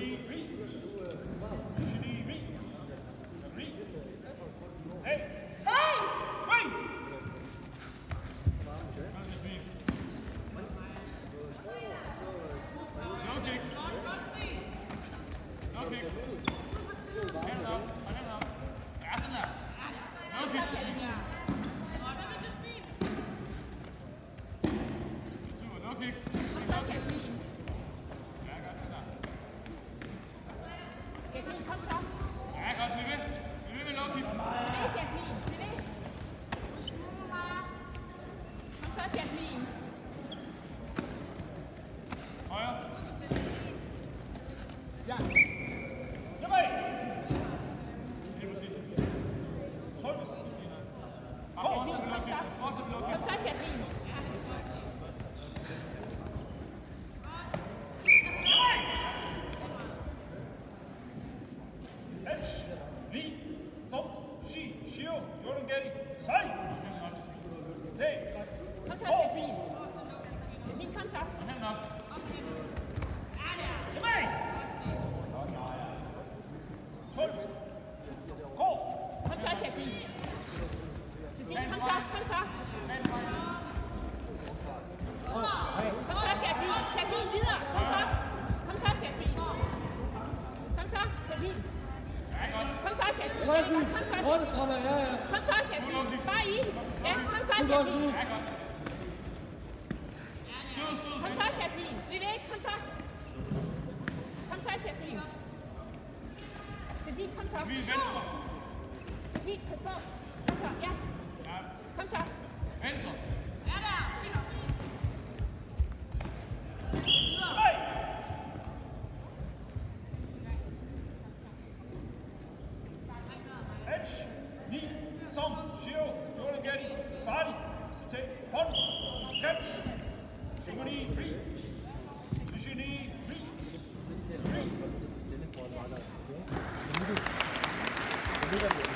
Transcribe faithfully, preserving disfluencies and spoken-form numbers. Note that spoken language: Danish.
Simoni, ri. Simoni, ri. Ri. Hey. Hey! Three. No kicks. No kicks. Hand up. Hand up. Ja, sådan der. No kicks. Super, no kicks. No kicks. Ja, godt, sådan der. Jasmin, kom så. Ja, godt, bliv ved. Bliv ved med low kicks. Bliv ved, Jasmin. Bliv ved. Kom så, Jasmin. Højre. Ja. Hjemme! Det er præcis. Tryk. Kom så. Kom så, Jasmin. Ni, to, si, syv, Jordan Getty, sej! Te! Kom så, Jasmin. Jasmin, kom så. Hænden op. Hjemme! tolv. Gå! Kom så, Jasmin. Jasmin, kom så. Kom så. Kom så, Jasmin. Jasmin, videre. Kom så. Kom så, Jasmin. Kom så, Jasmin. Kom så, Jasmin. Kom så, Jasmin. Kom så, Jasmin. Bare i. Ja, kom så, Jasmin. Kom så, Jasmin. Bliv væk. Kom så. Kom så, Jasmin. Jasmin, kom så. Jasmin, pas på. Kom så, ja. Kom så. Venstre. Ja, der. Edge. Ni, som, syv, Jordan Getty, sej! Så tag hånd. Catch. Simoni, ri. Simoni, ri. Ri. Det ligger